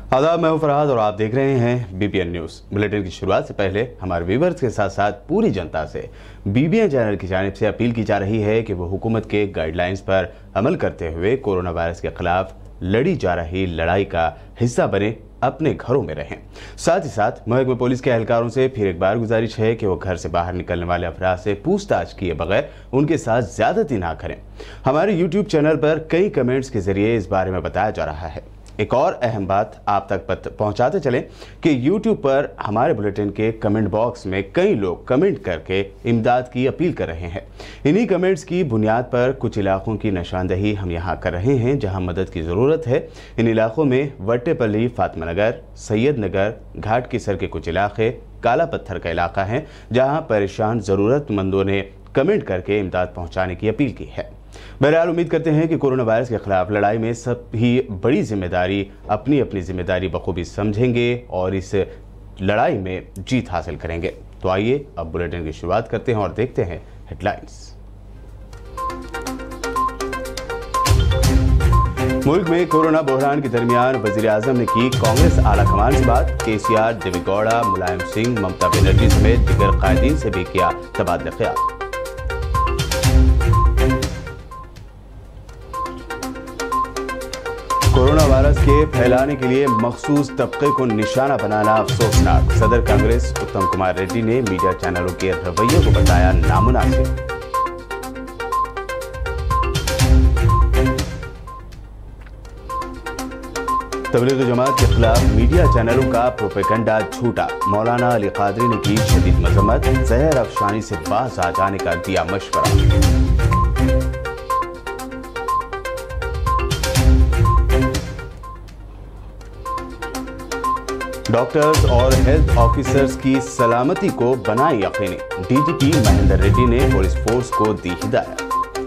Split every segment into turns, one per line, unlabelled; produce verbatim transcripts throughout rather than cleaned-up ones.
आदाब, मैं हूं फरहाद और आप देख रहे हैं बीबीएन न्यूज़। बुलेटिन की शुरुआत से पहले हमारे व्यूवर्स के साथ साथ पूरी जनता से बीबीएन चैनल की जानिब से अपील की जा रही है कि वो हुकूमत के गाइडलाइंस पर अमल करते हुए कोरोना वायरस के खिलाफ लड़ी जा रही लड़ाई का हिस्सा बने, अपने घरों में रहें। साथ ही साथ महकमे पुलिस के एहलकारों से फिर एक बार गुजारिश है कि वो घर से बाहर निकलने वाले अफराद से पूछताछ किए बगैर उनके साथ ज्यादती ना करें। हमारे यूट्यूब चैनल पर कई कमेंट्स के जरिए इस बारे में बताया जा रहा है। एक और अहम बात आप तक पहुंचाते चलें कि YouTube पर हमारे बुलेटिन के कमेंट बॉक्स में कई लोग कमेंट करके इमदाद की अपील कर रहे हैं। इन्हीं कमेंट्स की बुनियाद पर कुछ इलाकों की निशानदही हम यहां कर रहे हैं जहां मदद की ज़रूरत है। इन इलाकों में वट्टेपल्ली, फातिमा नगर, सैयद नगर, घाट की सर के कुछ इलाके, काला पत्थर का इलाका है जहाँ परेशान ज़रूरतमंदों ने कमेंट करके इमदाद पहुँचाने की अपील की है। बहरहाल उम्मीद करते हैं कि कोरोना वायरस के खिलाफ लड़ाई में सब ही बड़ी जिम्मेदारी अपनी अपनी जिम्मेदारी बखूबी समझेंगे और इस लड़ाई में जीत हासिल करेंगे। तो आइए अब बुलेटिन की शुरुआत करते हैं और देखते हैं हेडलाइंस। मुल्क में कोरोना बहरान के दरमियान वजीर आजम ने की कांग्रेस आला कमान से बात। केसीआर, देवेगौड़ा, मुलायम सिंह, ममता बनर्जी समेत दीगर कायदीन से भी किया तबादला ख्याल। कोरोना वायरस के फैलाने के लिए मखसूस तबके को निशाना बनाना अफसोसनाक। सदर कांग्रेस उत्तम कुमार रेड्डी ने मीडिया चैनलों के रवैये को बताया नामुनासिब। तबलीगी जमात के खिलाफ मीडिया चैनलों का प्रोपेगेंडा झूठा। मौलाना अली कादरी ने की शदीद मजम्मत। जहर अफशानी से बाज आ जाने का दिया मशवरा। डॉक्टर्स और हेल्थ ऑफिसर्स की सलामती को बनाए यकीनी। डीजीपी महेंद्र रेड्डी ने पुलिस फोर्स को दी हिदायत।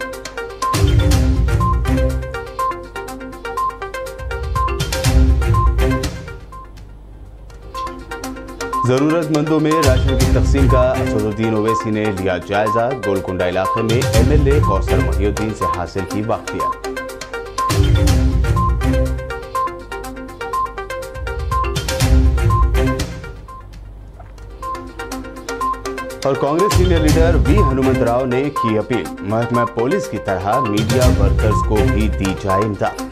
जरूरतमंदों में राशन की तकसीम का असदुद्दीन ओवैसी ने लिया जायजा। गोलकुंडा इलाके में एमएलए कौसर मोहिउद्दीन से हासिल की वाकफियत। और Congress senior leader V Hanumantha Rao ने की अपील। महकमा पुलिस की तरह मीडिया वर्कर्स को भी दी जाए इमदाद।